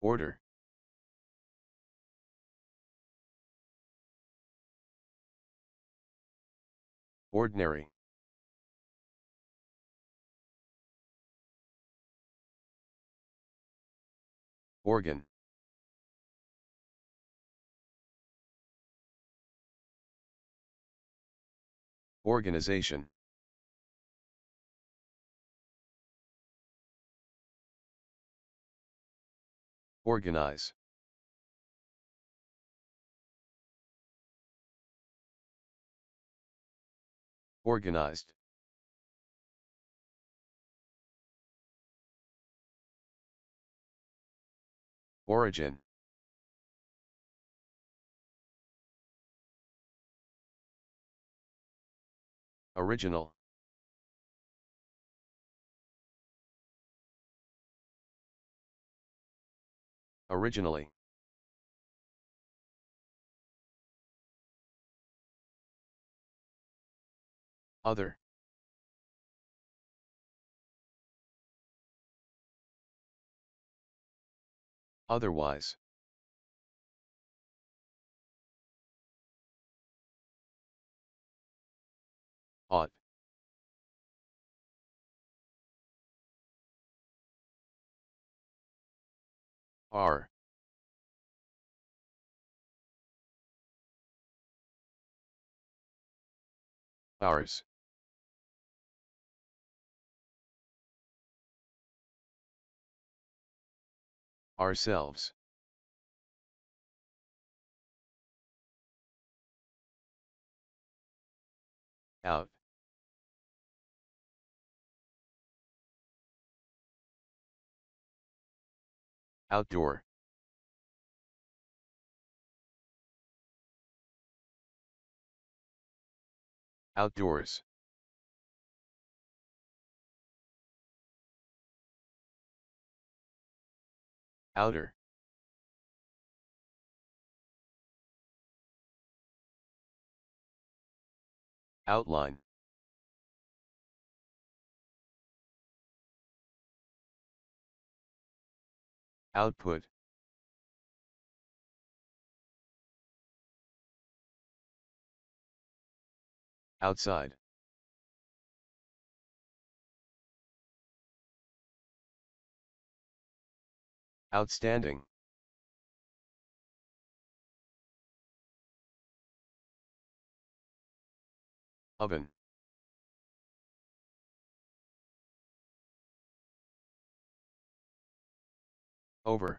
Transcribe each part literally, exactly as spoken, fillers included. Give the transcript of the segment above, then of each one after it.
Order. Ordinary. Organ. Organization. Organize. Organized. Origin. Original. Originally. Other. Otherwise. Ought. Are. Ours. Ourselves. Out. Outdoor. Outdoors. Outer. Outline. Output. Outside. Outstanding. Oven. Over.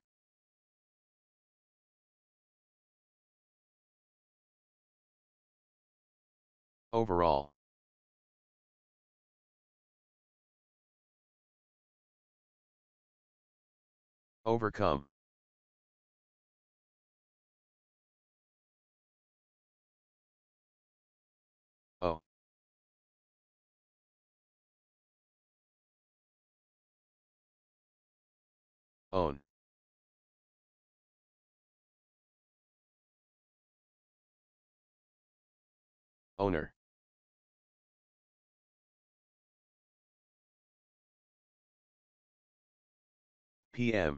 Overall. Overcome. Oh. Own. Owner. P M.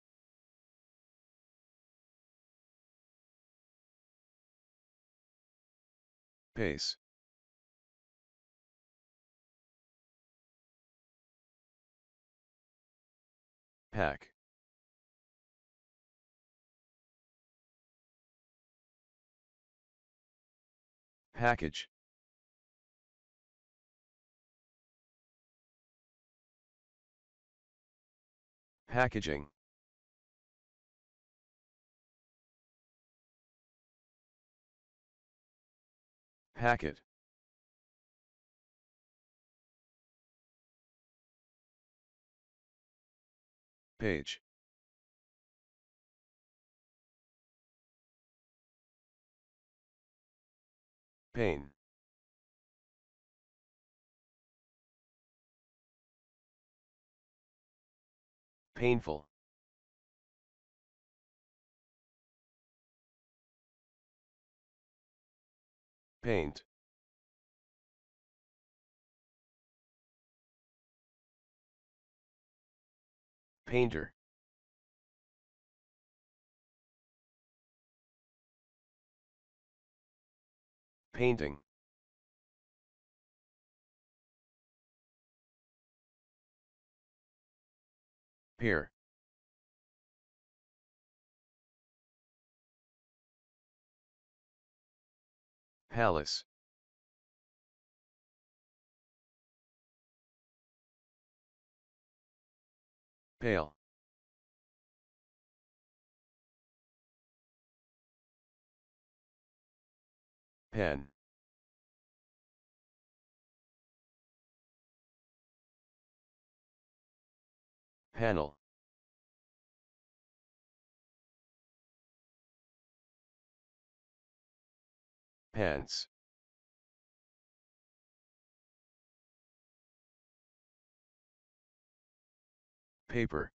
Pace. Pack. Package. Packaging. Packet. Page. Pain. Painful. Paint. Painter. painting, pear, palace, pale, pen, panel, pants, paper,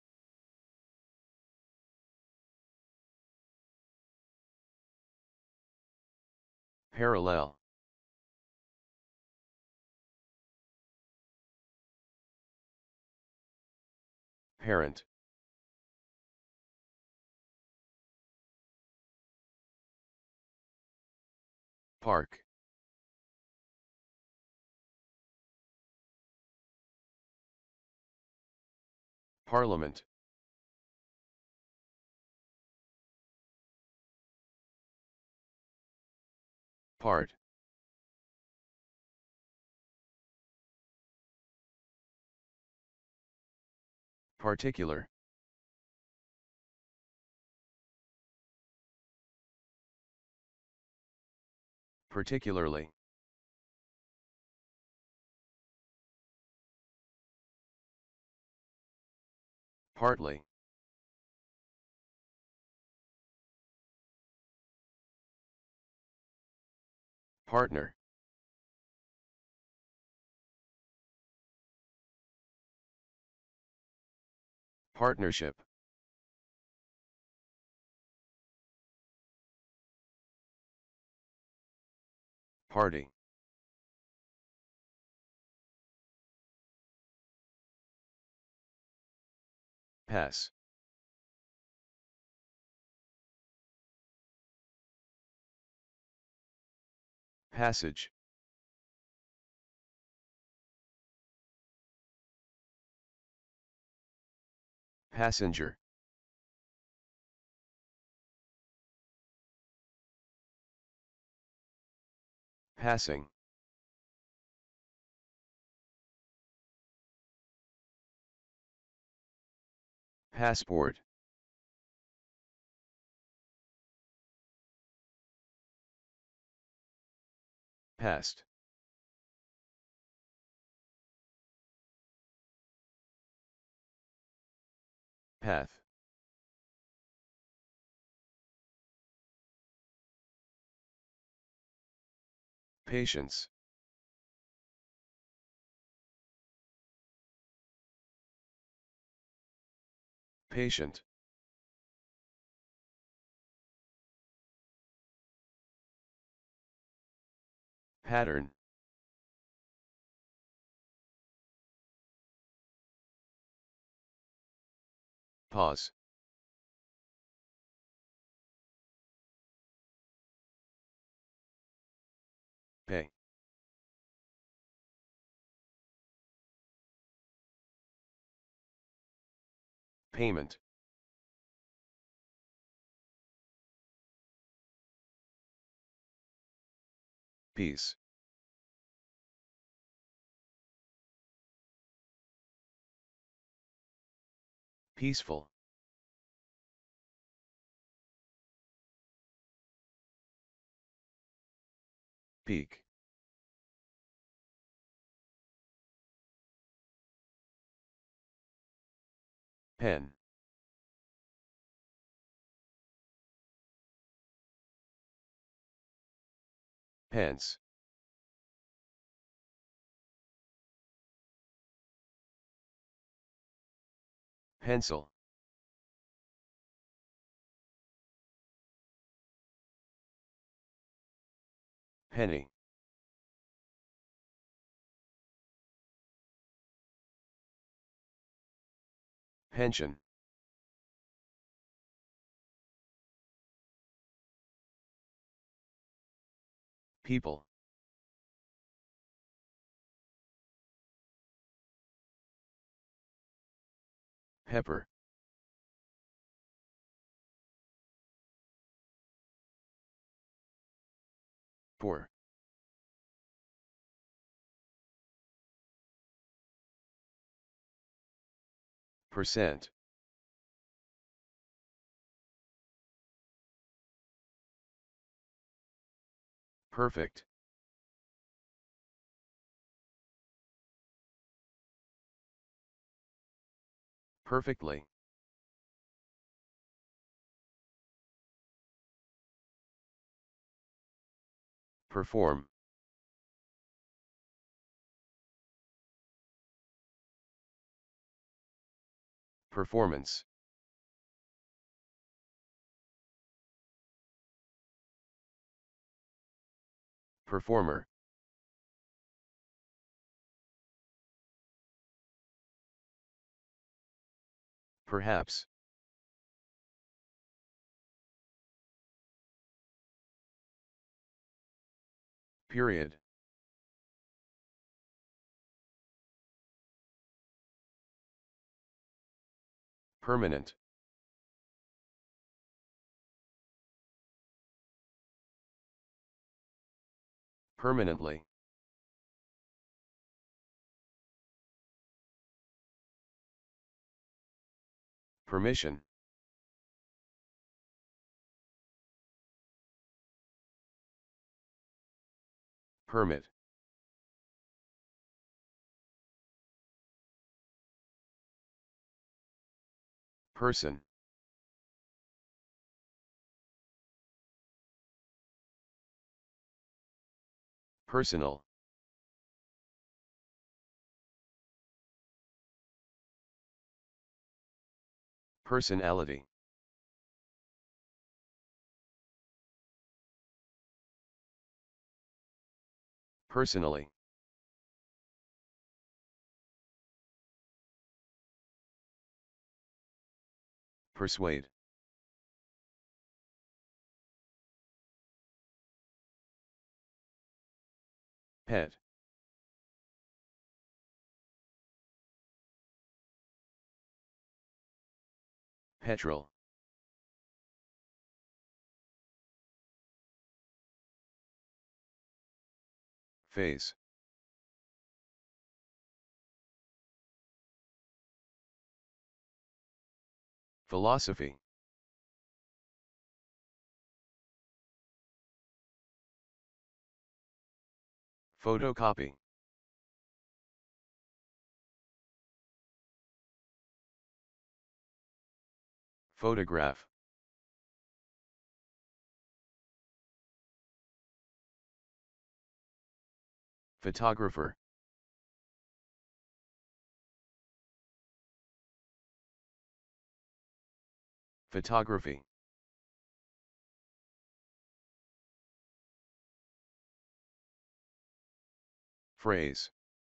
parallel, parent, park, parliament, part, particular, particularly, partly, partner, partnership, party, pass, passage, passenger, passing, passport, past, path, patience, patient, pattern, pause, pay, payment, peace, peaceful, peak, pen, pence, pencil, penny, pension, people, Pepper. Pour. Percent. Perfect. Perfectly. Perform. Performance. Performer. Perhaps. Period. Permanent. Permanently. Permission. Permit. Person. Personal. Personality. Personally. Persuade. Pet. Petrol. Phase. Philosophy. Photocopy. Photograph. Photographer. Photography. Phrase.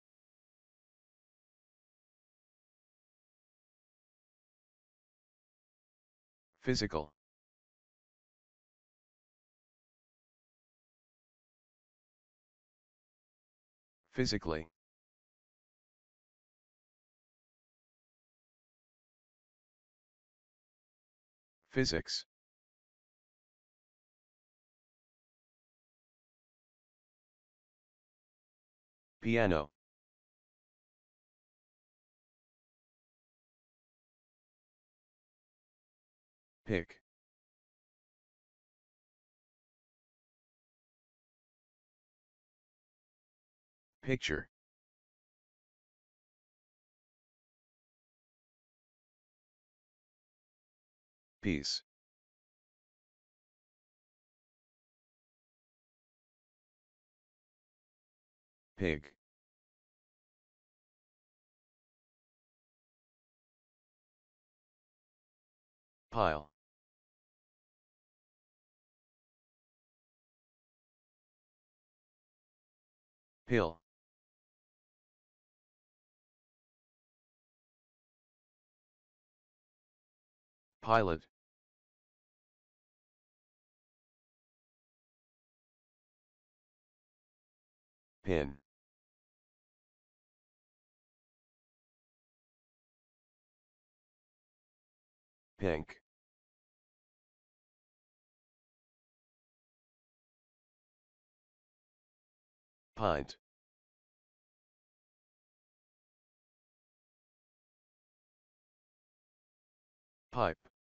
Physical. Physically. Physics. Piano. Pick. Picture. Piece. Pig. Pile. Pill. Pilot. Pin. Pink. Pint. Pipe.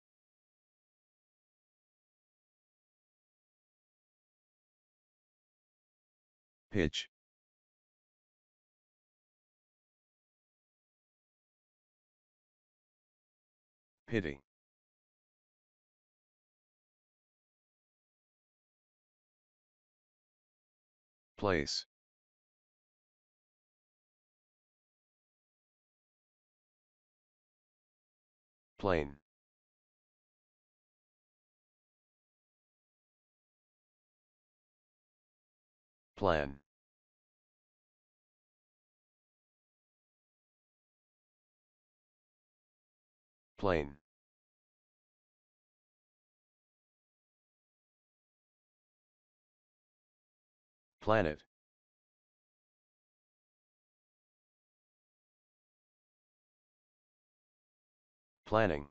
Pitch. Pity. Place. Plain. Plan. Plain. Planet. Planning.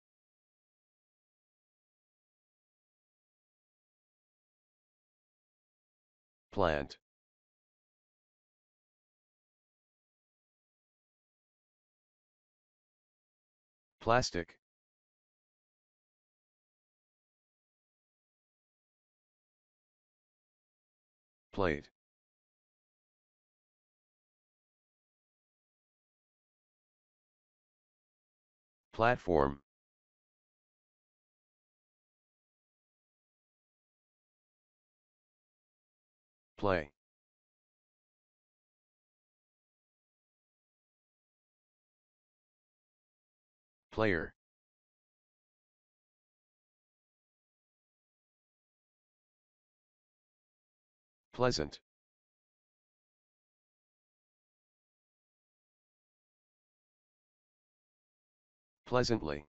Plant. Plastic. Plate. Platform. Play. Player. Pleasant. Pleasantly.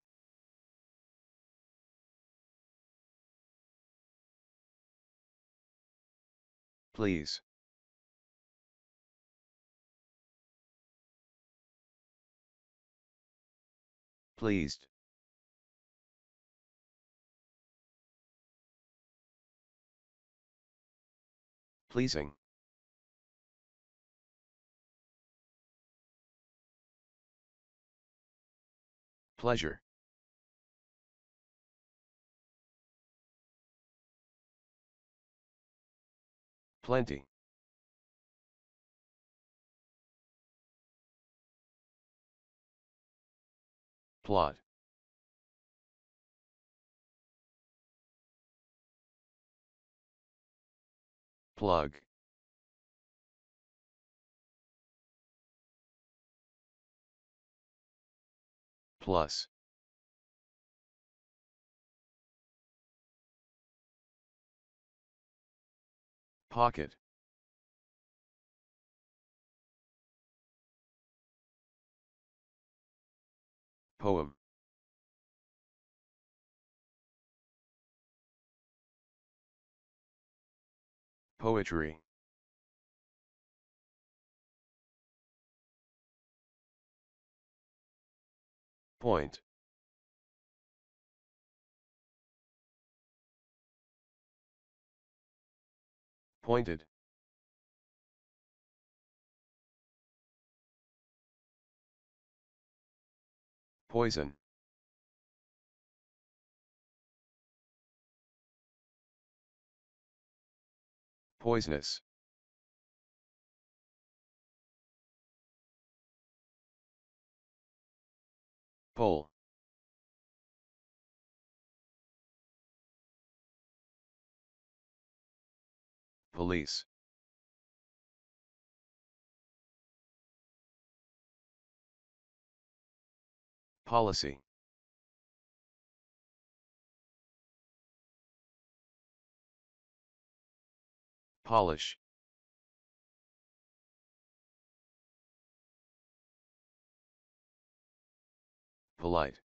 Please. Pleased. Pleasing. Pleasure. Plenty. Plot. Plug. Plus. Pocket. Poem. Poetry. Point. Pointed. Poison. Poisonous. Pole. Police. Policy. Polish. Polite.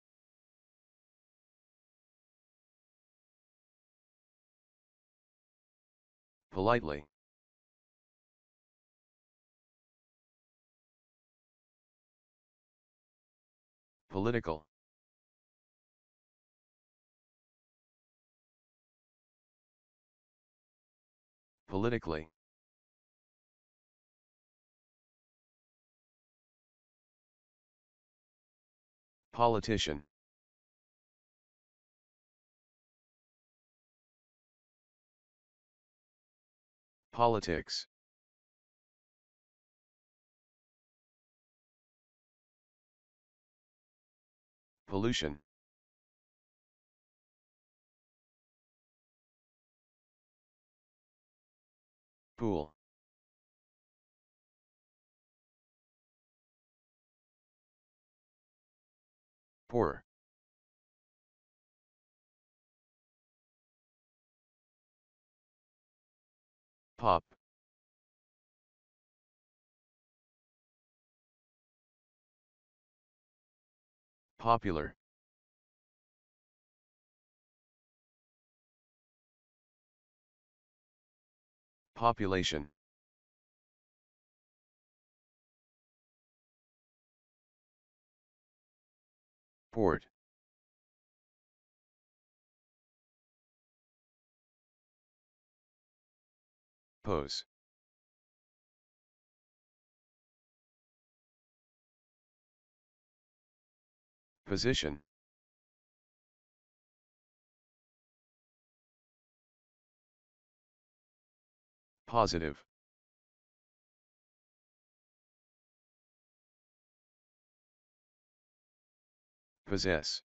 Politely. Political. politically, politician, politics, pollution, pool, poor, pop, popular, population, port, pose, position, positive, possess,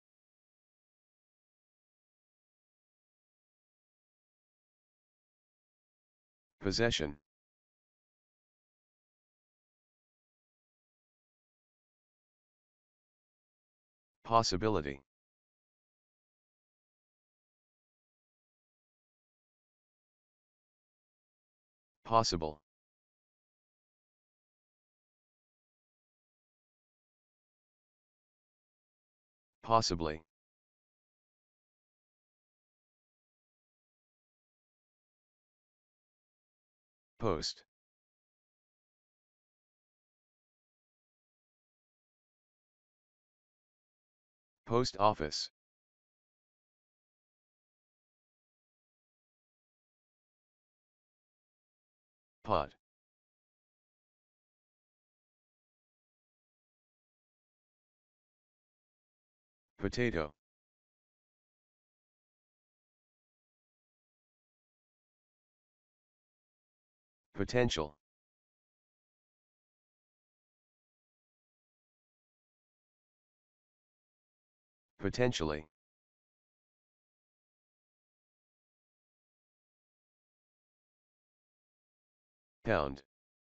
possession, possibility, possible, possibly, post, post office, pod, potato, potential, potentially, pound,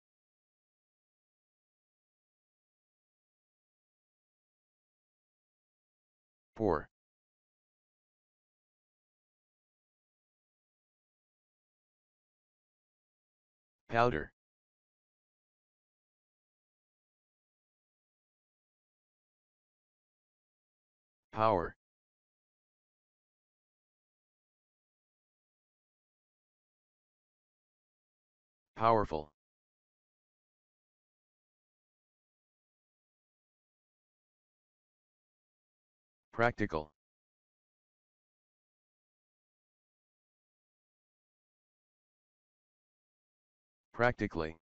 poor, powder, power, powerful, practical, practically,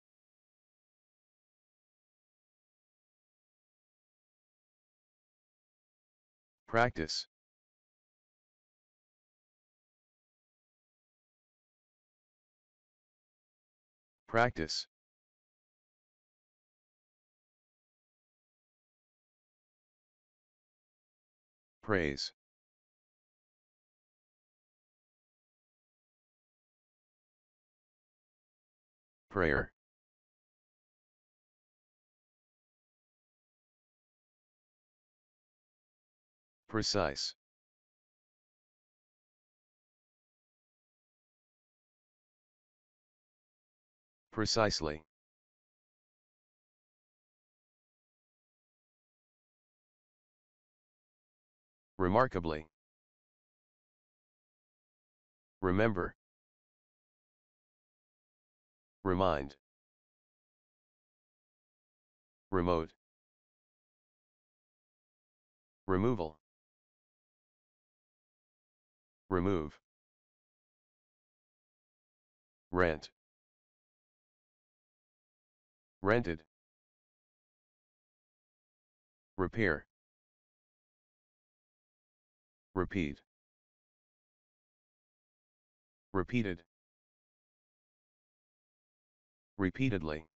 practice, practice, praise, prayer, precise, precisely, remarkably, remember, remind, remote, removal, remove, rent, rented, repair, repeat, repeated, repeatedly,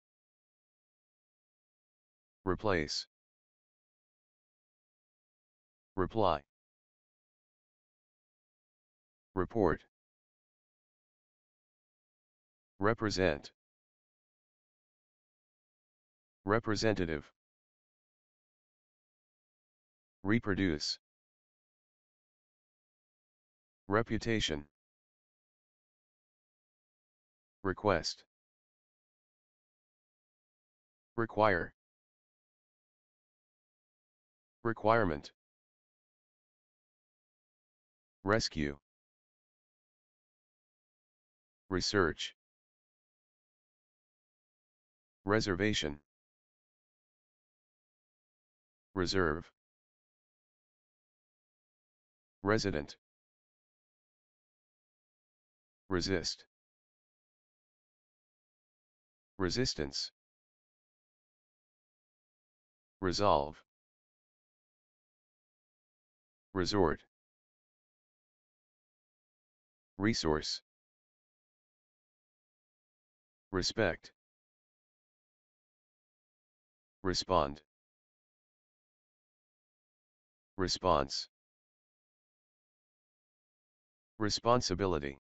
replace, reply, report, represent, representative, reproduce, reputation, request, require, requirement, rescue, research, reservation, reserve, resident, resist, resistance, resolve, resort, resource, respect, respond, response, responsibility,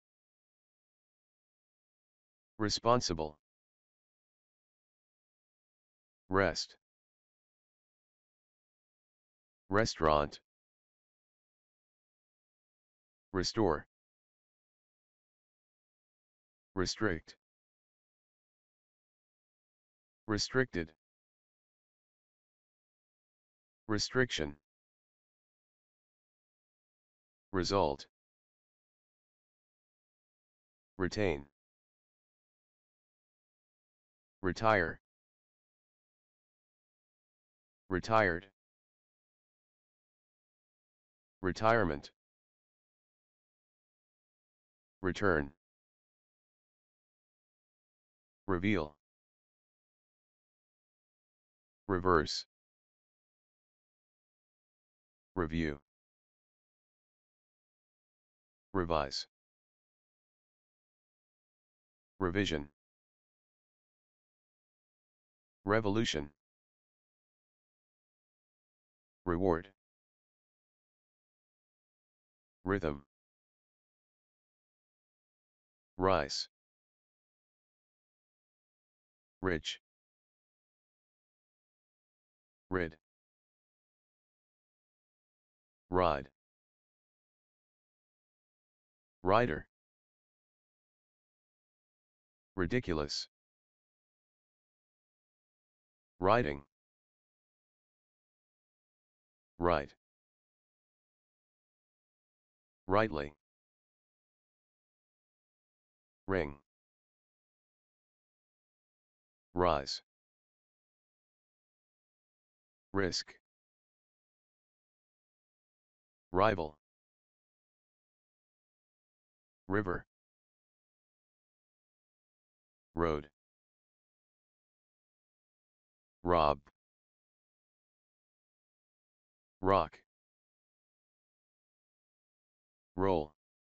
responsible, rest, restaurant, restore, restrict, restricted, restriction, result, retain, retire, retired, retirement, return, reveal, reverse, review, revise, revision, revolution, reward, rhythm, rise, rich, rid, ride, rider, ridiculous, riding, right, rightly, ring, rise, risk, rival, river, road, rob, rock, roll,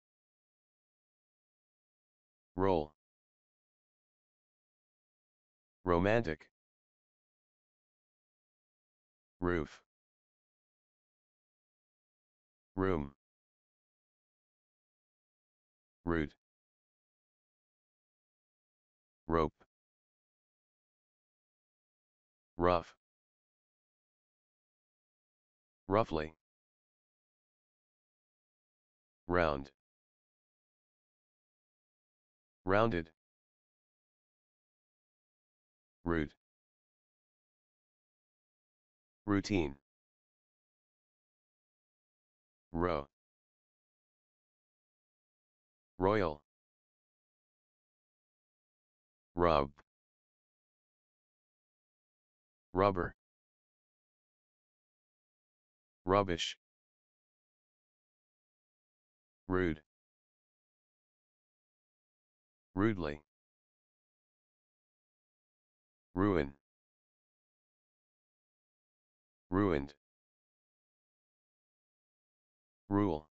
roll, romantic, roof, room, root, rope, rough, roughly, round, rounded, root, routine, row, royal, rub, rubber, rubbish, rude, rudely, ruin, ruined, rule,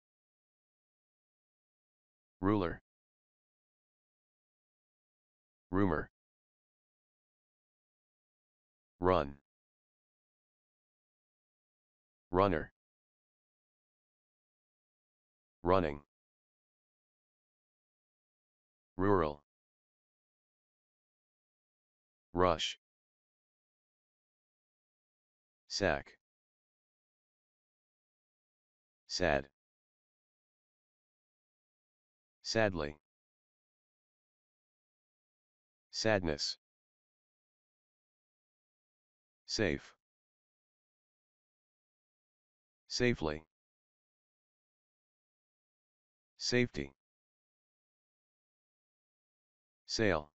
ruler, rumor, run, runner, running, rural, rush, sack, sad, sadly, sadness, safe, safely, safety, sail,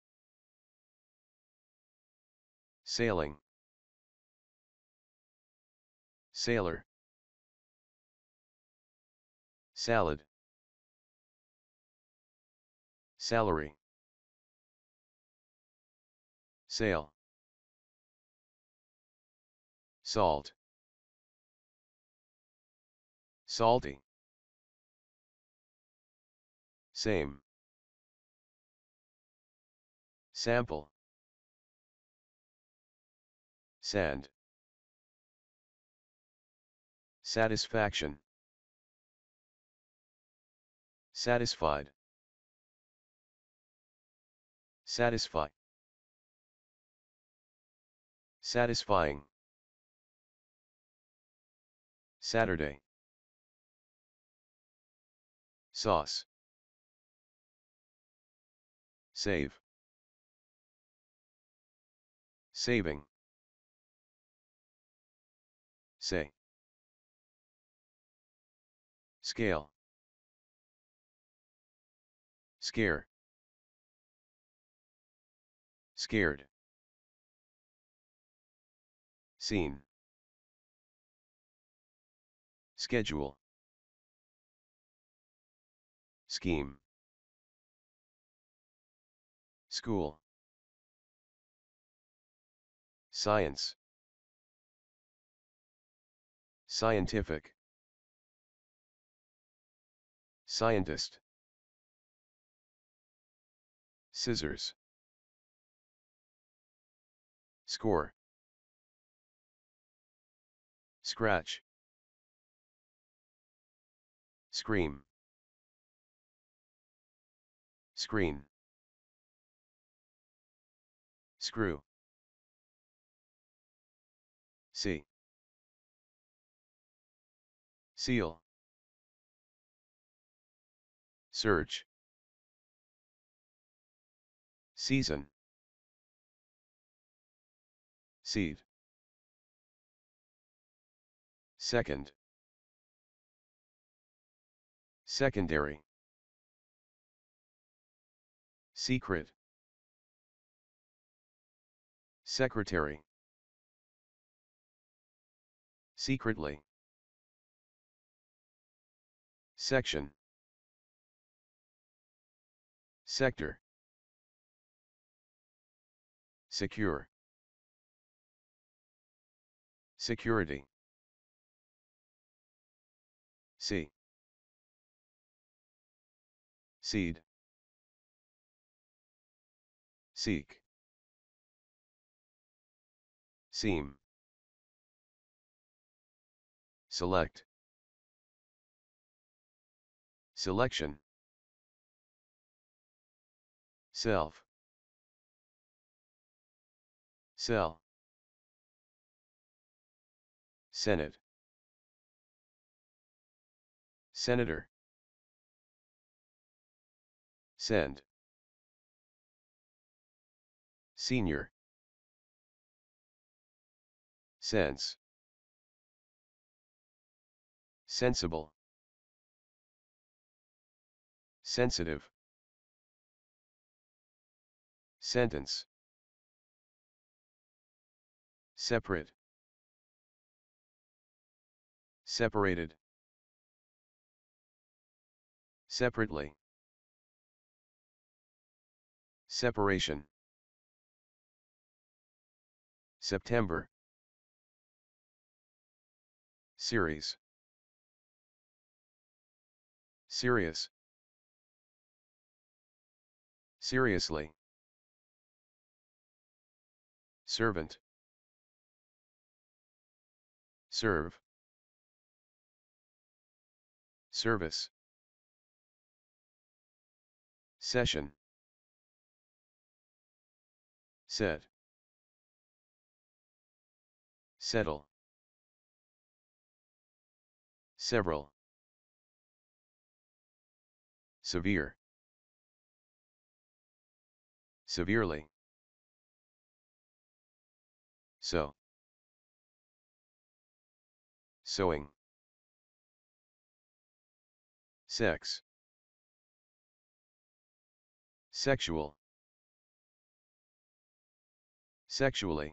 sailing, sailor, salad, salary, sail, salt, salty, same, sample, sand, satisfaction, satisfied, satisfy, satisfying, Saturday, sauce, save, saving, say, scale, scare, scared, seen, schedule, scheme, school, science, scientific, scientist, scissors, score, scratch, scream, screen, screw, see, seal, search, season, seed, second, secondary, secret, secretary, secretly, section, sector, secure, security, see, seed, seek, seam, select, selection, self, sell, Senate, senator, send, senior, sense, sensible, sensitive, sentence, separate, separated, separately, Separation. September. Series. Serious. Seriously. Servant. Serve. Service. Session. Set. Settle. Several. Severe. Severely. So. Sewing. Sex. Sexual. Sexually.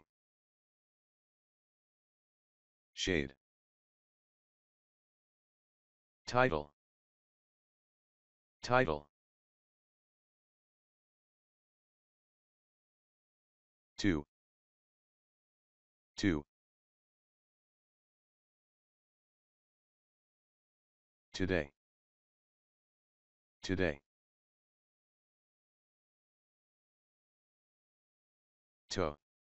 Shade. Title. Title. Two. Two. Today. Today. To.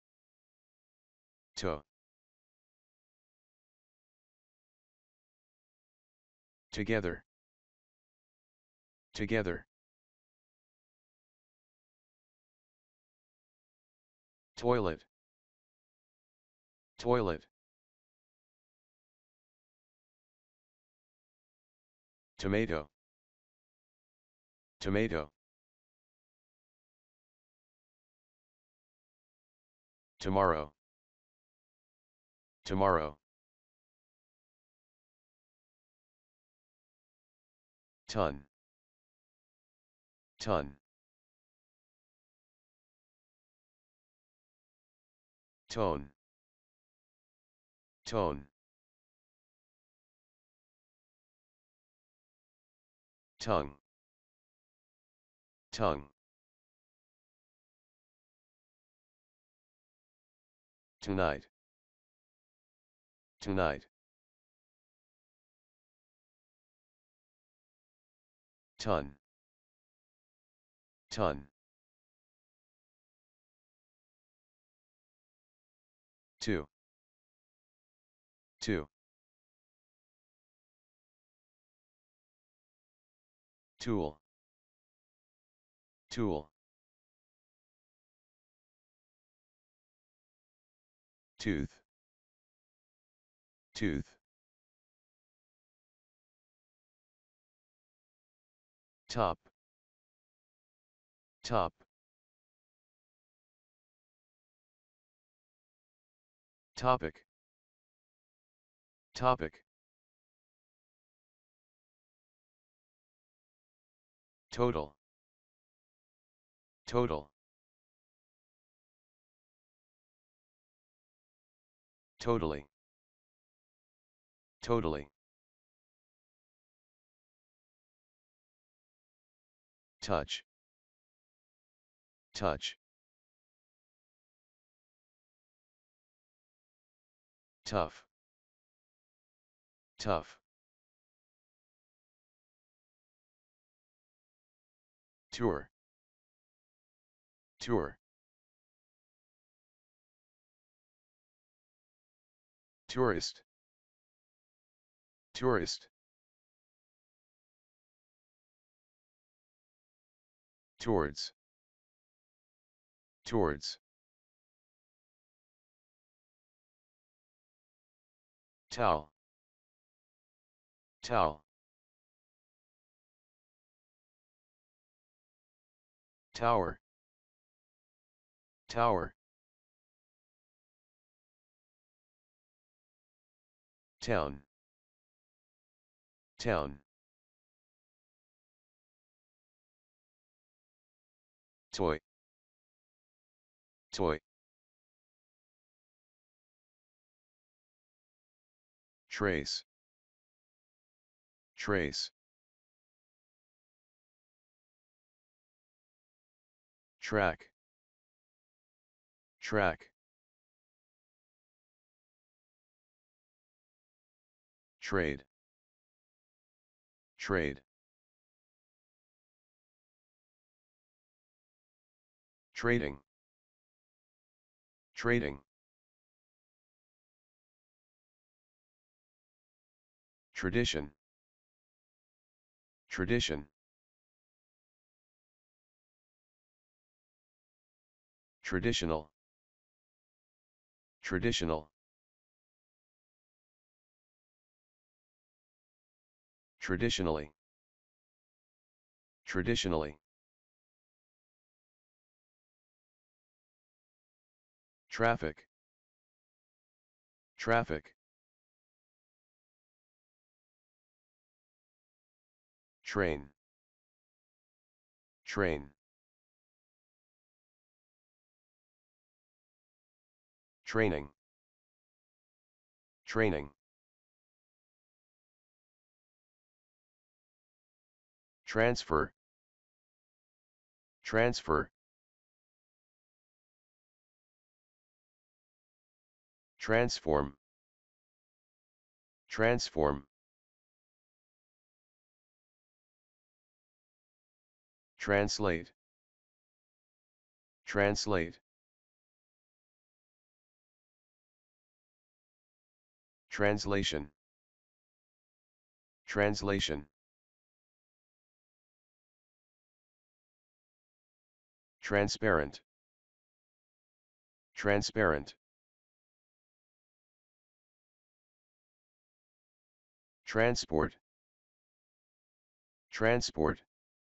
To. Together. Together. Toilet. Toilet. Tomato. Tomato. Tomorrow. Tomorrow. Ton. Ton. Tone. Tone. Tongue. Tongue. Tonight. Tonight. Ton. Ton. Two. Two. Tool. Tool. Tooth. Tooth. Top. Top. Topic. Topic. Total. Total. Totally. Totally. Touch. Touch. Tough. Tough. Tour. Tour. Tourist. Tourist. Towards. Towards. Towel. Towel. Tower. Tower. Town. Town. Toy. Toy. Trace. Trace. track, track, trade, trade, trading, trading, tradition, tradition, traditional, traditional, traditionally, traditionally, traffic, traffic, train, train, training, training, transfer, transfer, transform, transform, translate, translate, translation, translation, transparent, transparent, transport, transport,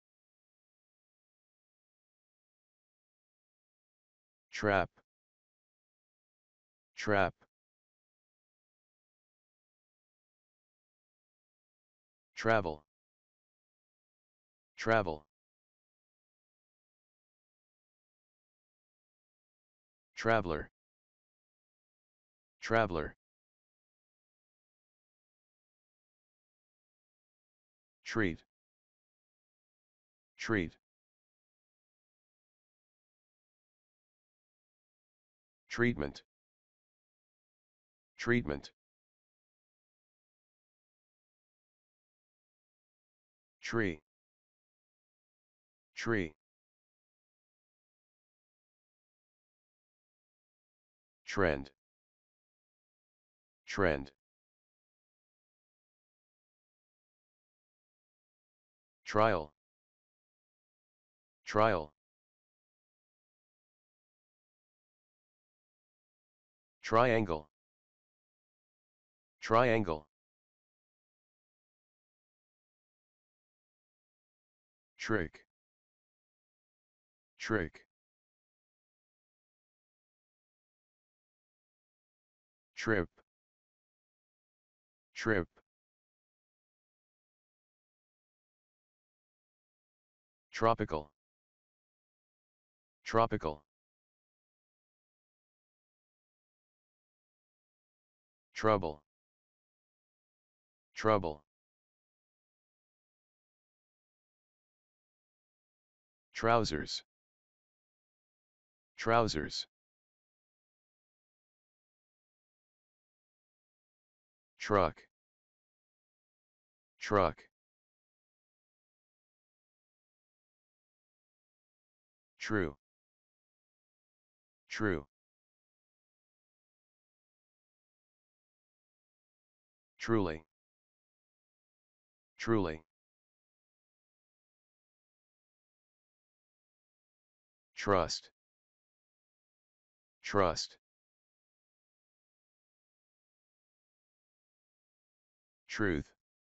trap, trap, travel, travel, traveler, traveler, treat, treat, treatment, treatment, tree, tree, trend, trend, trial, trial, triangle, triangle, trick, trick, trip, trip, tropical, tropical, trouble, trouble, trousers, trousers, truck, truck, true, true, truly, truly, trust, trust, truth,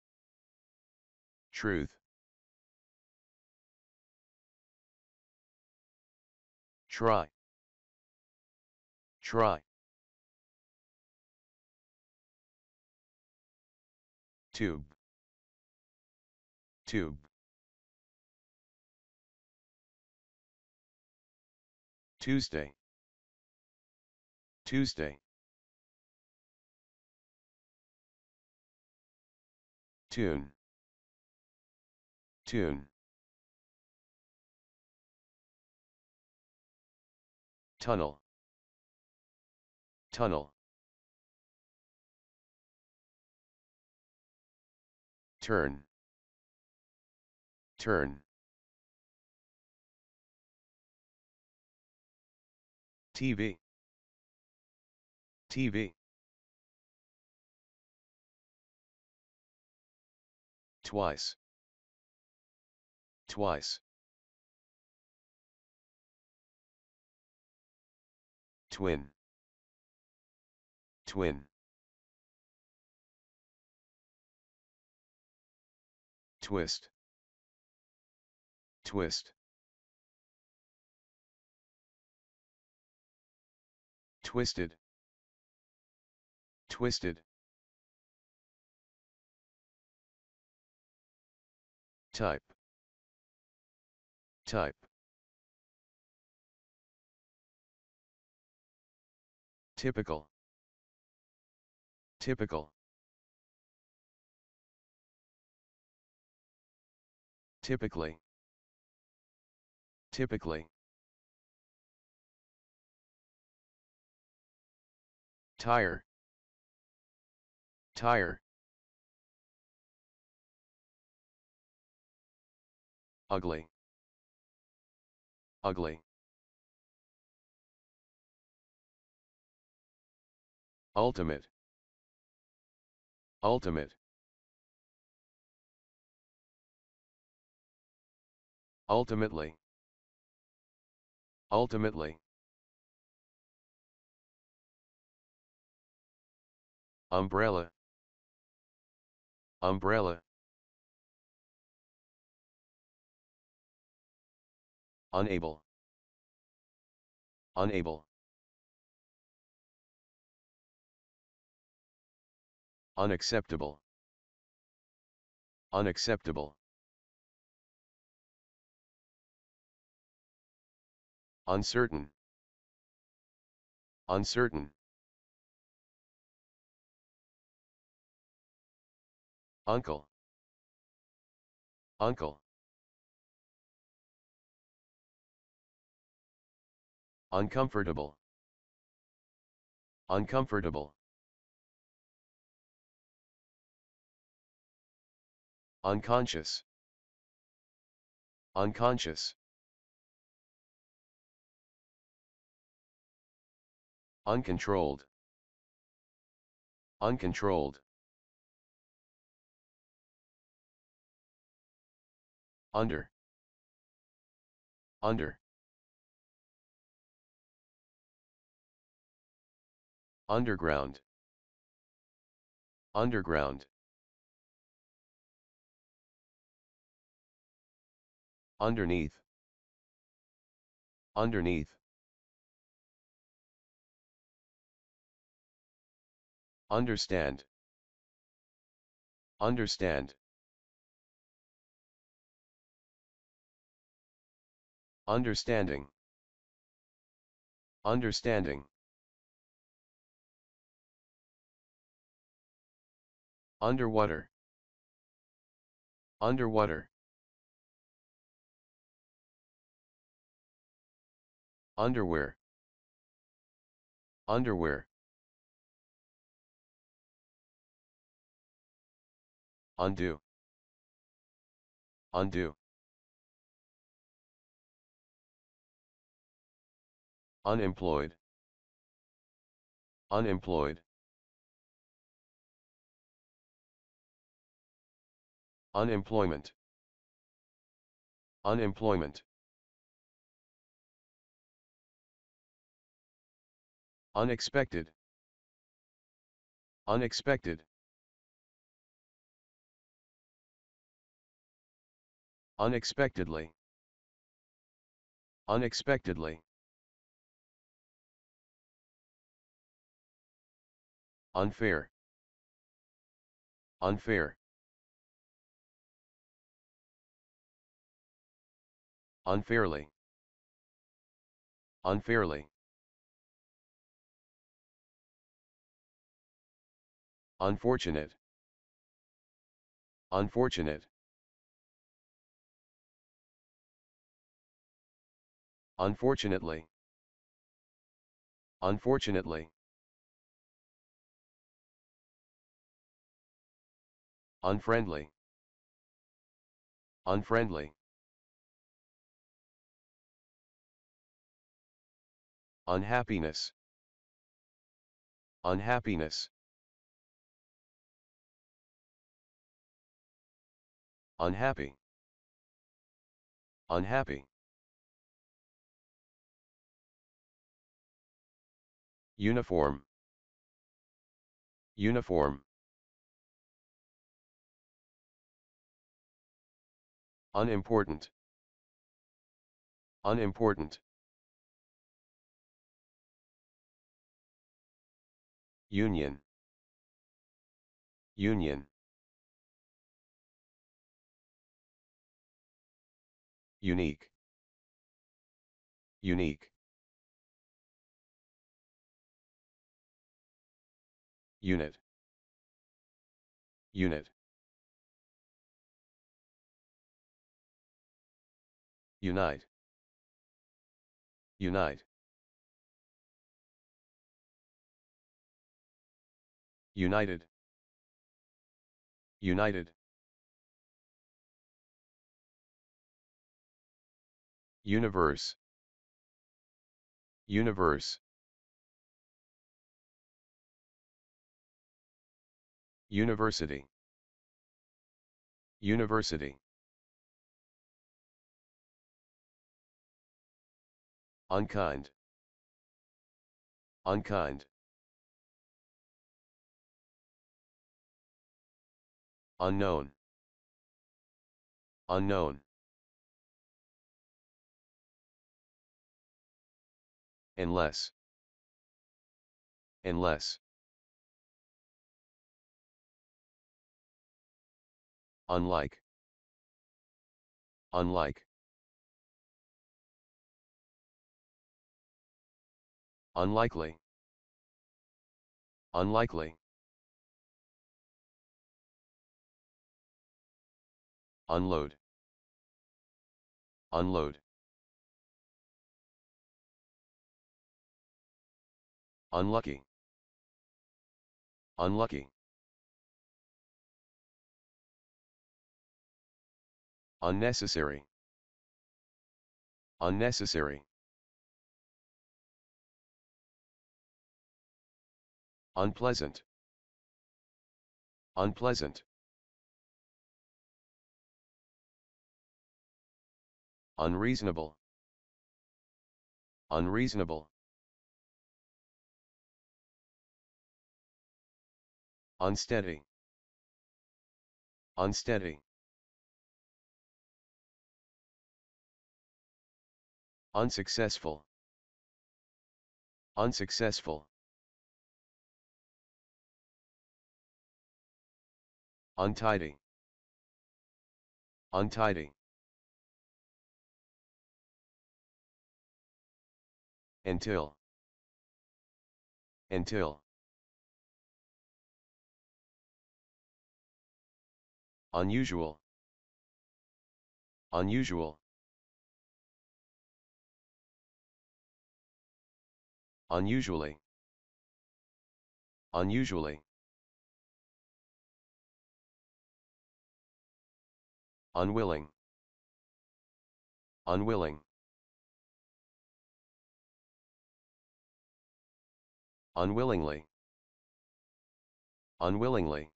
truth, try, try, tube, tube, Tuesday, Tuesday, tune, tune, tunnel, tunnel, turn, turn, T V, T V, twice, twice, twin, twin, twist, twist, twisted, twisted, type, type, typical, typical, typically, typically, tire, tire, ugly, ugly, ultimate, ultimate, ultimately, ultimately, umbrella, umbrella, unable, unable, unacceptable, unacceptable, uncertain, uncertain, uncle, uncle, uncomfortable, uncomfortable, unconscious, unconscious, uncontrolled, uncontrolled, under, under, underground, underground, underneath, underneath, understand, understand, understanding, understanding, underwater, underwater, underwear, underwear, undo, undo, unemployed, unemployed, unemployment, unemployment, unexpected, unexpected, unexpectedly, unexpectedly, unfair, unfair, unfairly, unfairly, unfortunate, unfortunate, unfortunately, unfortunately, unfriendly, unfriendly, unhappiness, unhappiness, unhappy, unhappy, uniform, uniform, unimportant, unimportant, union, union, unique, unique, unit, unit, unite, unite, united, united, universe, universe, university, university, unkind, unkind, unknown, unknown, unless, unless, unlike, unlike, unlikely, unlikely, unload, unload, unlucky, unlucky, unnecessary, unnecessary, unpleasant, unpleasant, unreasonable, unreasonable, unsteady, unsteady, unsuccessful, unsuccessful, untidy, untidy, until, until, unusual, unusual, unusually, unusually, unwilling, unwilling, unwillingly, unwillingly,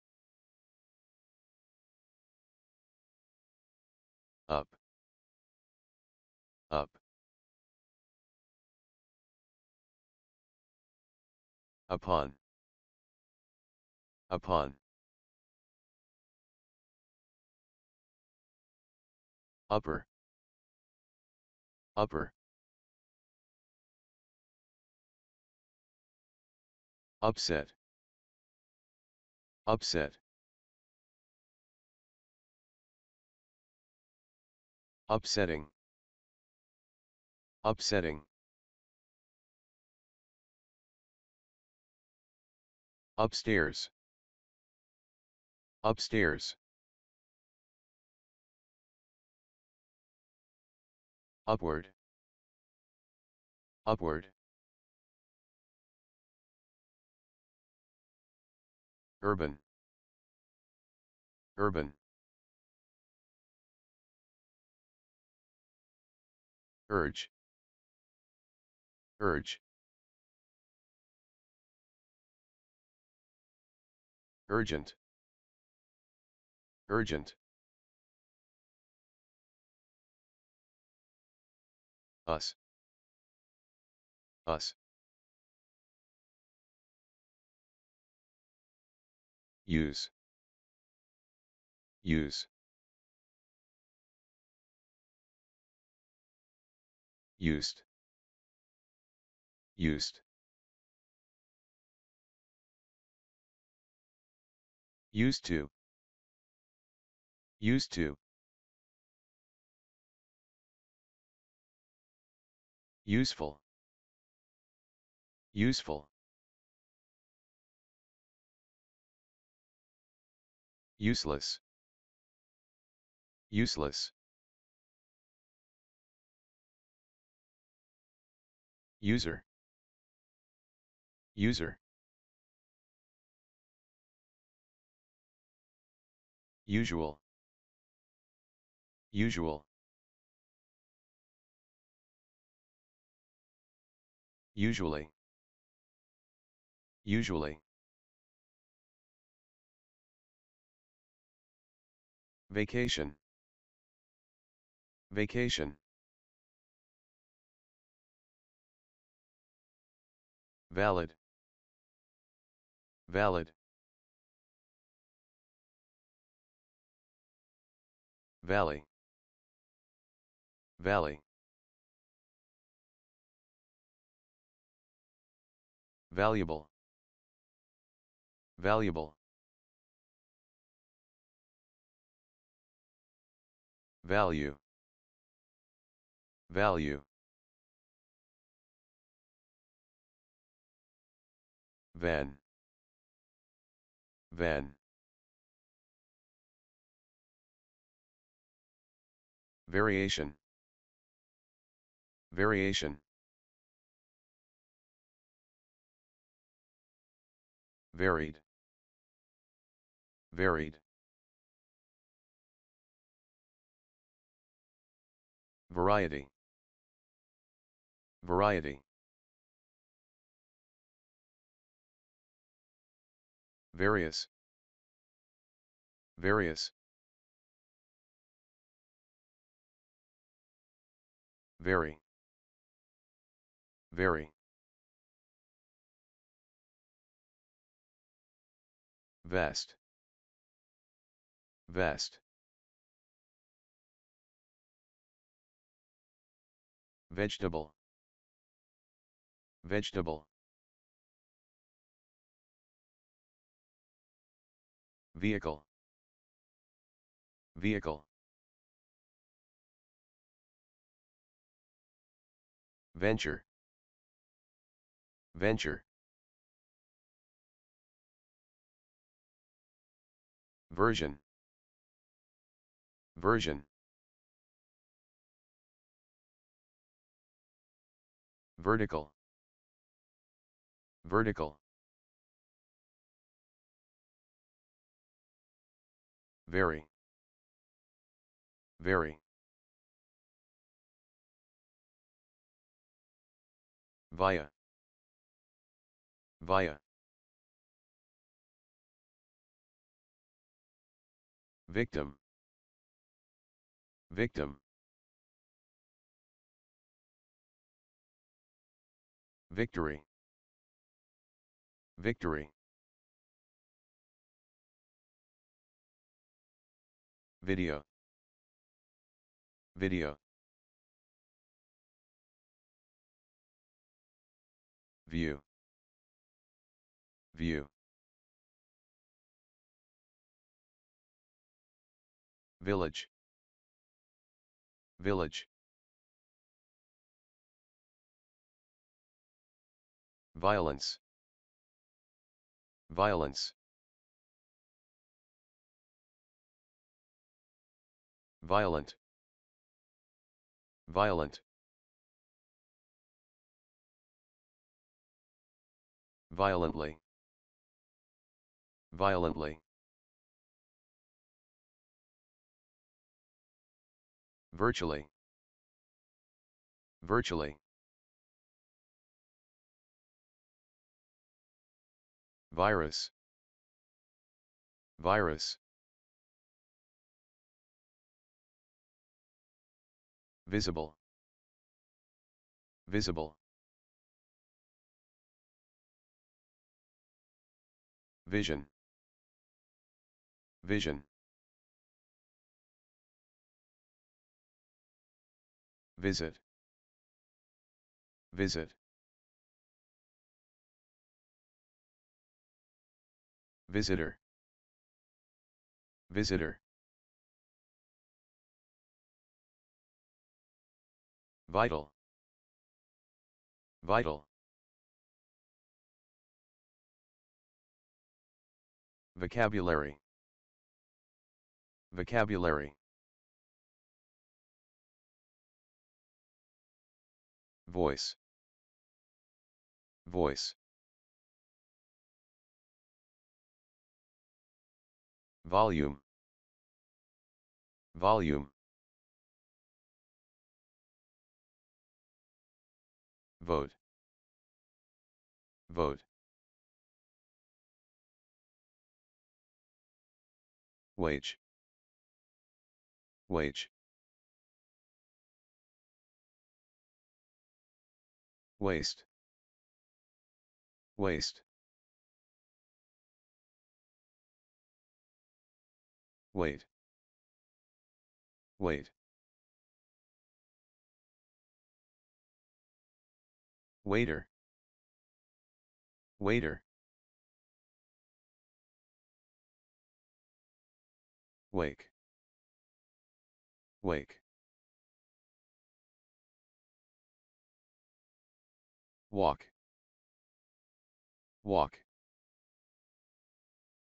up, up, upon, upon, upper, upper, upset, upset, upsetting, upsetting, upstairs, upstairs, upward, upward, urban, urban, urge, urge, urgent, urgent, us, us, use, use, used, used, used to, used to, useful, useful, useless, useless, user, user, usual, usual, usually, usually, vacation, vacation, valid, valid, valley, valley, valuable, valuable, value, value, van, van, variation, variation, varied, varied, variety, variety, various, various, very, very, vest, vest, vegetable, vegetable, vehicle, vehicle, venture, venture, version, version, vertical, vertical, very, very, via, via, victim, victim, victory, victory, video, video, view, view, village, village, violence, violence, violent, violent, violently, violently, virtually, virtually, virus, virus, visible, visible, vision, vision, visit, visit, visitor, visitor, vital, vital, vocabulary, vocabulary, voice, voice, volume, volume, vote, vote, wage, wage, waste, waste, wait, wait, waiter, waiter, wake, wake, walk, walk,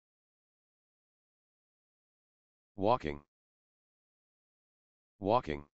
walking, walking,